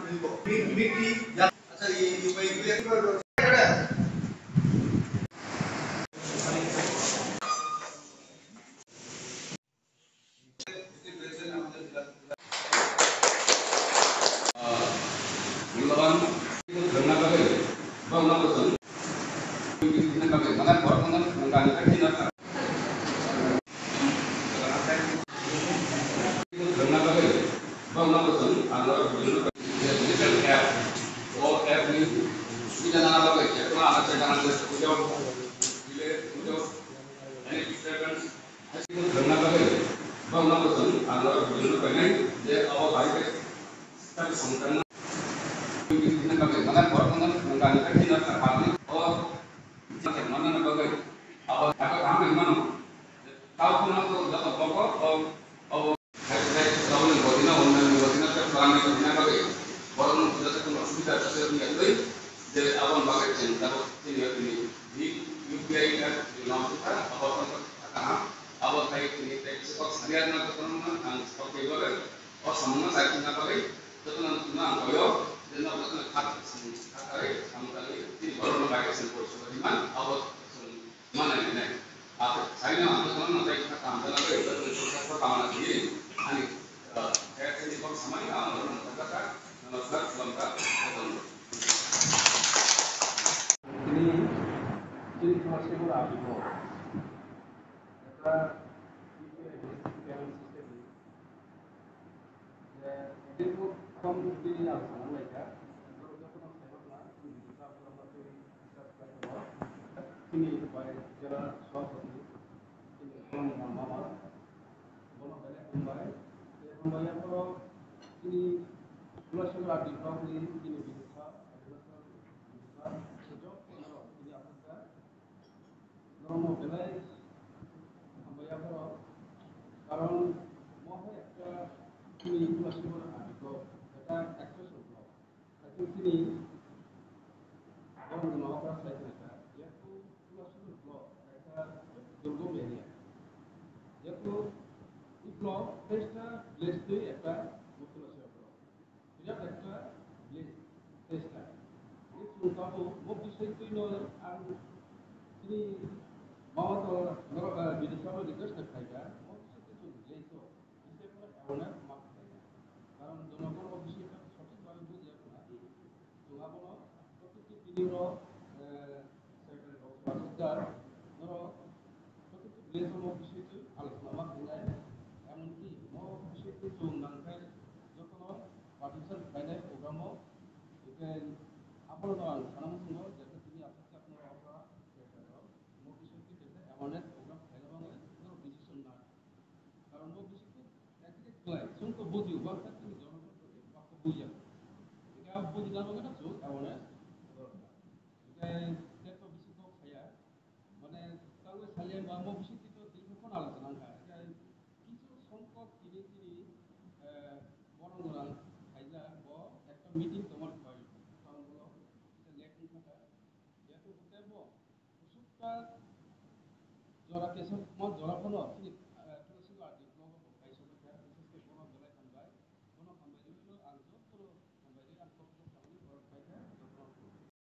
mulawan dengan bagai bangna betul dengan bagai mana orang dengan mengganti kita dengan bagai bangna betul adalah betul digital app or app ni kita nak bagai kita nak jangan ujar ujar ini kita kan dengan bagai bangna betul adalah betul dengan dia awal baik tapi sangkan dengan bagai mana orang dengan mengganti kita terhadap mana bagai awal agak ramai mana tahu pun aku dapat pokok oh hai tahun bodina online bodina terang itu bagai orang sudah terkena sudah tersedia itu jadi awal bagai cinta ini di UPI kan di nomor kita awal kata awal baik ini teknik seharian nak ketemu ang seperti bagai oh semua saya punya bagai teman teman koyo dan nak kata kata kamu tadi ini baru bagai sempur sudah di mana awal mana ini apa saya nak teman nanti kita tampil lagi itu susah pertama lagi ani kayak ini kok sama ini orang kata nama sudah lengkap ini masih murah itu kita itu kamu pilih yang sama mereka kalau kita pernah sewa ini kita pernah pakai ini supaya jalan suatu ini orang mama bola balik kembali kalau ini dua surat di bawah ini bisa sejauh ini apa normal balik kembali kalau karon mau একটা ini dua surat itu kita akses untuk akses ini orang mau apa saja yaitu dua surat kita dulu media yaitu blog টেস্টটা লিস্টে একটা মতলব আছে blog এটা একটা list টেস্টটা এই সুতাবো মবিসই কইনো আর তিনি মাওতো নরকা বিদেশাবো রিকোয়েস্ট খাইগা মবিসই কিছু লেইতো এতে পরে এমন মাপ খাইগা কারণ জনগণ অবশ্যই এটা সঠিকভাবে বুঝে না জনগণ প্রত্যেকটি ভিডিও সেক্রেটারি বাসদার নর প্রত্যেকটি লেইতো মবিসই আলোচনা মা খাইনায় এমনকি মহাবিশ্বের চৌনাংখায় যখন পার্টিশন ফাইনাল প্রোগ্রামও এখানে আপনার সানামসিংহ যাতে তিনি আজকে আপনার অপরা মহাবিশ্বের যেটা এমনের প্রোগ্রাম ফাইনাল বাংলায় কোনো ডিসিশন না কারণ মহাবিশ্বের একদিকে ক্লাই সংখ্য বুঝি উপার্থা তিনি জনগণ করে বাক্য বুঝে এটা বুঝি জানো না চোখ এমনের দরকার এটা তেতো বিশুদ্ধ খাইয়া মানে তাহলে সালিয়ান বা মহাবিশ্বের তো দীর্ঘক্ষণ আলোচনা হয় কিছু সংখ্যক তিনি বরং খাইলা ব একটা মিটিং তোমার হয় কারণ হলো এটা লেখুন থাকা যেহেতু হতে সুস্থ জরা কেসব জরা কোনো তিনি